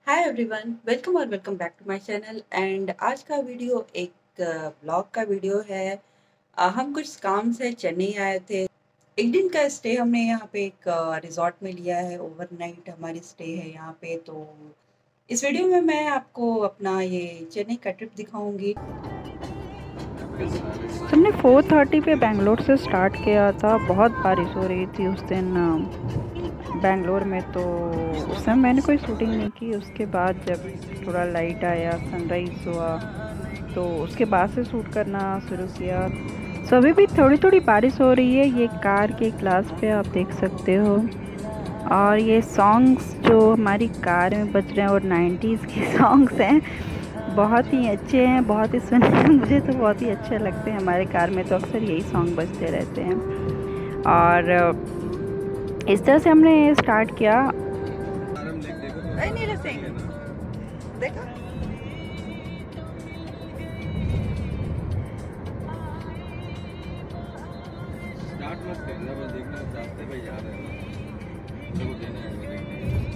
हाय everyone, welcome और welcome back to my channel. And आज का वीडियो एक ब्लॉग का वीडियो है। हम कुछ काम से चेन्नई आए थे। एक दिन का स्टे हमने यहाँ पे एक रिजॉर्ट में लिया है। ओवरनाइट हमारी स्टे है यहाँ पे। तो इस वीडियो में मैं आपको अपना ये चेन्नई का ट्रिप दिखाऊंगी। हमने 4:30 पे बेंगलोर से स्टार्ट किया था। बहुत बारिश हो रही थी उस दिन बेंगलोर में, तो उस समय मैंने कोई शूटिंग नहीं की। उसके बाद जब थोड़ा लाइट आया, सनराइज़ हुआ, तो उसके बाद से शूट करना शुरू किया। सो अभी भी थोड़ी थोड़ी बारिश हो रही है। ये कार के ग्लास पे आप देख सकते हो। और ये सॉन्ग्स जो हमारी कार में बज रहे हैं और 90s के सॉन्ग्स हैं, बहुत ही अच्छे हैं, बहुत ही सुनने में मुझे तो बहुत ही अच्छे लगते हैं। हमारे कार में तो अक्सर यही सॉन्ग बजते रहते हैं। और इस तरह से हमने स्टार्ट किया। नीरज सिंह, देखो स्टार्ट मत करना, बस देखना रास्ते पे जा रहे हैं, लोगों को देना है।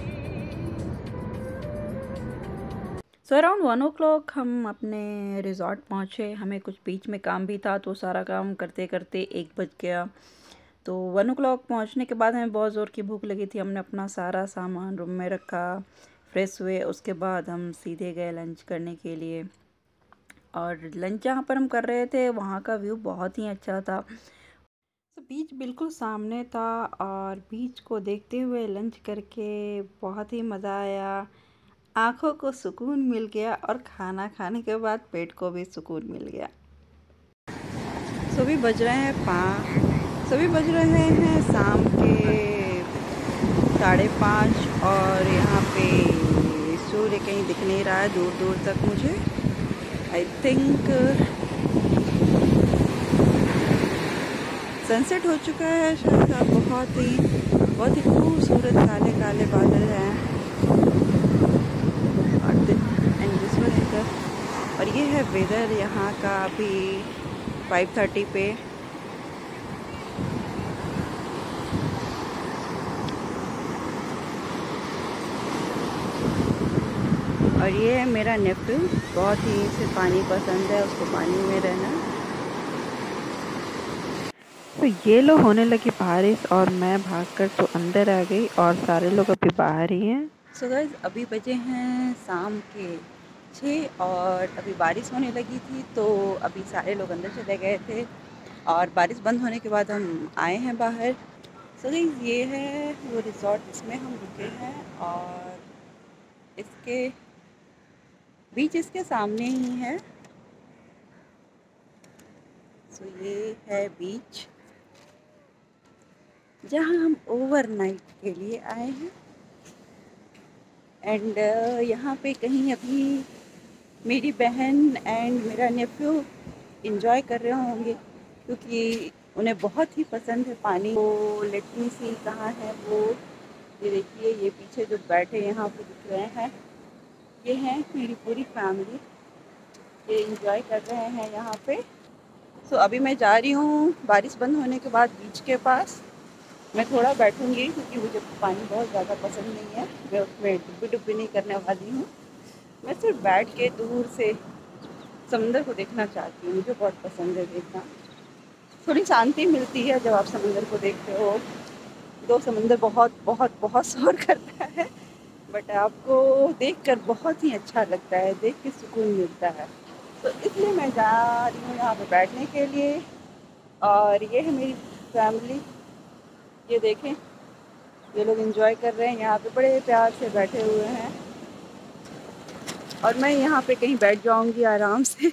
सो अराउंड 1 o'clock हम अपने रिज़ॉर्ट पहुँचे। हमें कुछ बीच में काम भी था, तो सारा काम करते करते 1 बज गया। तो 1 o'clock पहुँचने के बाद हमें बहुत ज़ोर की भूख लगी थी। हमने अपना सारा सामान रूम में रखा, फ्रेश हुए। उसके बाद हम सीधे गए लंच करने के लिए। और लंच जहाँ पर हम कर रहे थे वहाँ का व्यू बहुत ही अच्छा था। तो बीच बिल्कुल सामने था, और बीच को देखते हुए लंच करके बहुत ही मज़ा आया। आँखों को सुकून मिल गया और खाना खाने के बाद पेट को भी सुकून मिल गया। सभी बज रहे हैं सभी बज रहे हैं शाम के 5:30। और यहाँ पे सूर्य कहीं दिख नहीं रहा है दूर दूर तक मुझे। आई थिंक सनसेट हो चुका है शायद। बहुत ही खूबसूरत काले काले बादल हैं। And this one is the, और ये है वेदर यहाँ का अभी 5:30 पे। और ये है मेरा नेफ्यू, बहुत ही इसे पानी पसंद है, उसको पानी में रहना। तो ये लो होने लगी बारिश, और मैं भागकर तो अंदर आ गई और सारे लोग अभी बाहर ही हैं। सो गाइस, अभी बजे हैं शाम के 6 और अभी बारिश होने लगी थी। तो अभी सारे लोग अंदर चले गए थे और बारिश बंद होने के बाद हम आए हैं बाहर। सो गाइस, ये है वो रिज़ॉर्ट जिसमें हम रुके हैं। और इसके बीच इसके सामने ही है। सो ये है बीच जहाँ हम ओवरनाइट के लिए आए हैं। एंड यहाँ पे कहीं अभी मेरी बहन एंड मेरा नेफ्यू इंजॉय कर रहे होंगे, क्योंकि उन्हें बहुत ही पसंद है पानी। तो लेट मी सी कहाँ है वो। ये देखिए, ये पीछे जो बैठे यहाँ पे दिख रहे हैं, ये हैं मेरी पूरी फैमिली। ये इंजॉय कर रहे हैं यहाँ पे। सो अभी मैं जा रही हूँ बारिश बंद होने के बाद बीच के पास। मैं थोड़ा बैठूंगी क्योंकि मुझे पानी बहुत ज़्यादा पसंद नहीं है। मैं उसमें डुब्बी डुब्बी नहीं करने वाली हूँ। मैं सिर्फ बैठ के दूर से समंदर को देखना चाहती हूँ। मुझे बहुत पसंद है देखना। थोड़ी शांति मिलती है जब आप समंदर को देखते हो। दो समंदर बहुत बहुत बहुत शोर करता है, बट आपको देखकर बहुत ही अच्छा लगता है, देख के सुकून मिलता है। तो इसलिए मैं जा रही हूँ यहाँ पे बैठने के लिए। और ये है मेरी फैमिली। ये देखें, ये लोग एंजॉय कर रहे हैं, यहाँ पे बड़े प्यार से बैठे हुए हैं। और मैं यहाँ पे कहीं बैठ जाऊँगी आराम से।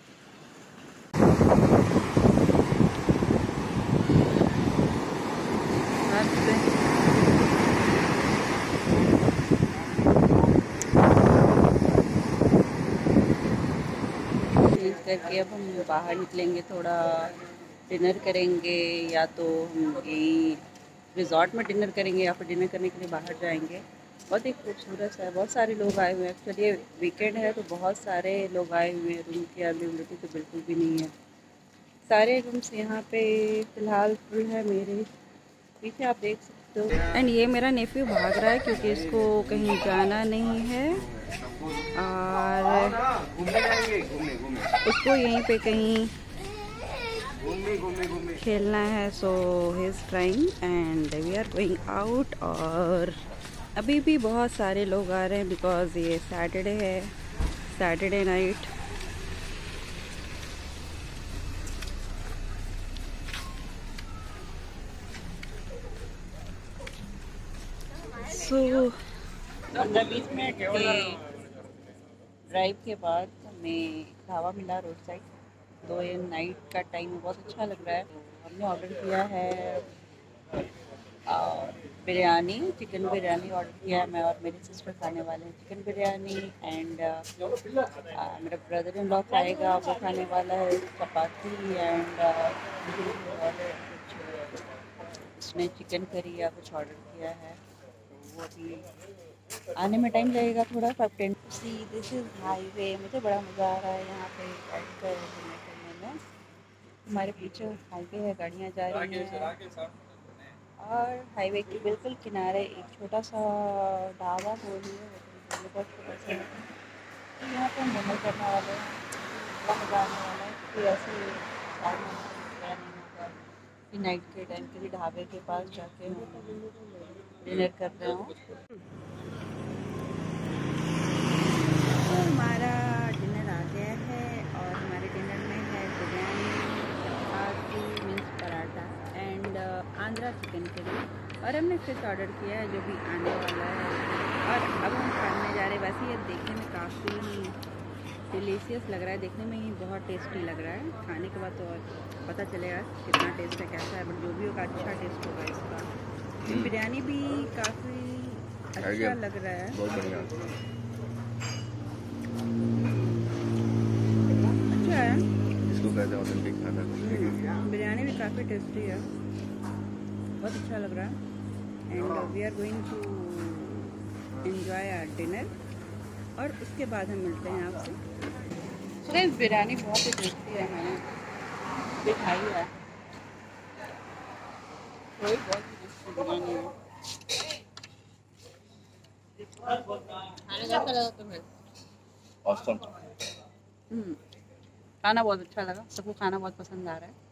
चेंज करके अब हम बाहर निकलेंगे, थोड़ा डिनर करेंगे। या तो हम यहीं रिजॉर्ट में डिनर करेंगे या फिर डिनर करने के लिए बाहर जाएंगे। बहुत ही खूबसूरत है, बहुत सारे लोग आए हुए हैं। एक्चुअली ये वीकेंड है तो बहुत सारे लोग आए हुए हैं। रूम की अवेलेबिलिटी तो बिल्कुल भी नहीं है। सारे रूम्स यहाँ पे फ़िलहाल फुल है। मेरे पीछे आप देख सकते तो एंड ये मेरा नेफ्यू भाग रहा है क्योंकि इसको कहीं जाना नहीं है और उसको यहीं पे कहीं खेलना है। So he is trying and we are going out. और अभी भी बहुत सारे लोग आ रहे हैं बिकॉज़ ये सैटरडे है, सैटरडे नाइट। सो 15-20 मिनट के ड्राइव के बाद हमें ढाबा मिला रोड साइड। तो ये नाइट का टाइम बहुत अच्छा लग रहा है। हमने ऑर्डर किया है बिरयानी, चिकन बिरयानी ऑर्डर किया है। मैं और मेरी सिस्टर खाने वाले हैं चिकन बिरयानी एंड मेरा ब्रदर इन लॉ खाएगा, वो खाने वाला है चपाती एंड और कुछ उसने चिकन करी या कुछ ऑर्डर किया है। वो भी आने में टाइम लगेगा थोड़ा 5-10। See this is highway. मुझे बड़ा मज़ा आ रहा है यहाँ पे बैठ कर घूमने फिरने में। हमारे पीछे हाईवे है, गाड़ियाँ जा रही हैं और हाईवे के बिल्कुल किनारे एक छोटा सा ढाबा बोलिए, होटल बहुत छोटा सा है। तो यहाँ पे हम डिनर करने वाले हैं। बड़ा मज़ा आने वाला है क्योंकि ऐसे नहीं होगा कि नाइट के टाइम किसी ढाबे के पास जाके हम डिनर कर रहे हो। तो हमारा डिनर आ गया है और हमारे डिनर में है biryani, chapati means paratha and Andhra chicken curry. और हमने फिश ऑर्डर किया है जो भी आने वाला है और अब हम खाने जा रहे हैं। वैसे ये देखने में काफ़ी डिलीशियस लग रहा है, देखने में ही बहुत टेस्टी लग रहा है। खाने के बाद तो और पता चलेगा कितना टेस्ट है, कैसा है, बट जो भी होगा अच्छा टेस्ट होगा इसका। बिरयानी भी काफ़ी अच्छा लग रहा है, बहुत बढ़िया। अच्छा है। इसको कहते हैं ऑथेंटिक खाना। बिरयानी भी काफ़ी टेस्टी है, बहुत अच्छा लग रहा है and we are going to enjoy our dinner और उसके बाद हम मिलते हैं आपसे। तो गाइस बिरयानी बहुत ही टेस्टी है, मैंने दिखाई है। कोई बहुत ही टेस्टी बिरयानी है। खाने कैसा लगा तुम्हें? ऑसम। खाना बहुत अच्छा लगा, सबको खाना बहुत पसंद आ रहा है।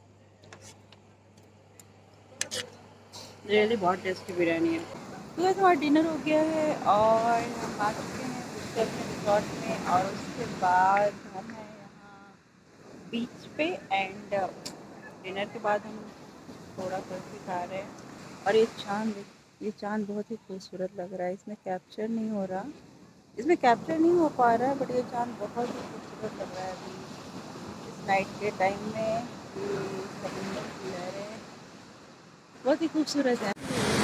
रियली बहुत टेस्टी बिरयानी है। तो गाइस हमारा डिनर हो गया है और हम आ चुके हैं विक्टर के रिजॉर्ट में और उसके बाद हम हैं यहाँ बीच पे एंड डिनर के बाद हम थोड़ा कुल्फी खा रहे हैं। और ये चांद बहुत ही खूबसूरत लग रहा है। इसमें कैप्चर नहीं हो रहा, इसमें कैप्चर नहीं हो पा रहा है, बट ये चांद बहुत ही खूबसूरत लग रहा है अभी इस नाइट के टाइम में। ये समुंदर की लहरें बहुत ही खूबसूरत है।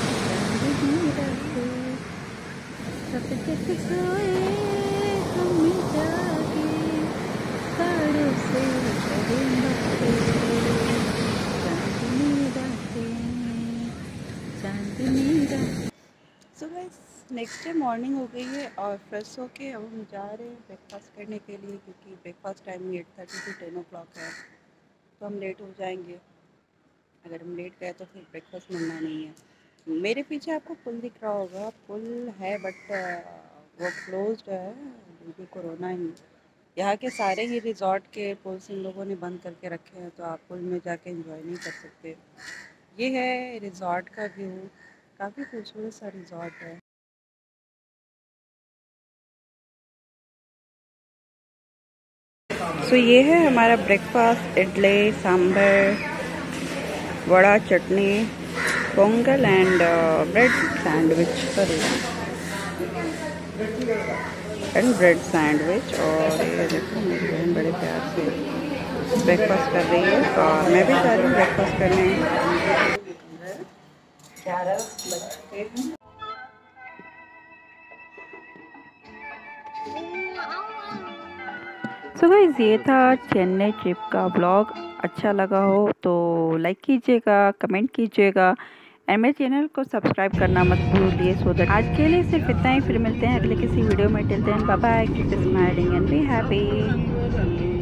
So guys next day morning हो गई है और फ्रेश होके अब हम जा रहे हैं ब्रेकफास्ट करने के लिए क्योंकि ब्रेकफास्ट टाइम 8:30 से 10 o'clock है। तो हम लेट हो जाएंगे। अगर हम लेट गए तो फिर ब्रेकफास्ट मिलना नहीं है। मेरे पीछे आपको पुल दिख रहा होगा, पुल है बट वो क्लोज्ड है ड्यू टू कोरोना ही। यहाँ के सारे ही रिजॉर्ट के पुल्स इन लोगों ने बंद करके रखे हैं, तो आप पुल में जाके एंजॉय नहीं कर सकते। ये है रिजॉर्ट का व्यू, काफ़ी खूबसूरत सा रिजॉर्ट है। सो ये है हमारा breakfast, idli, sambar, vada, chutney, pongal and bread sandwich, bread sandwich. और ये देखो मेरी बहन बड़े प्यार से ब्रेकफास्ट कर रही है और मैं भी जा रही हूँ ब्रेकफास्ट करने। 11 बजते हैं। सो गाइस ये था चेन्नई ट्रिप का व्लॉग। अच्छा लगा हो तो लाइक कीजिएगा, कमेंट कीजिएगा एंड मेरे चैनल को सब्सक्राइब करना मत भूलिए। सो दैट आज के लिए सिर्फ इतना ही, फिर मिलते हैं अगले किसी वीडियो में। Till then bye bye, keep smiling and be happy.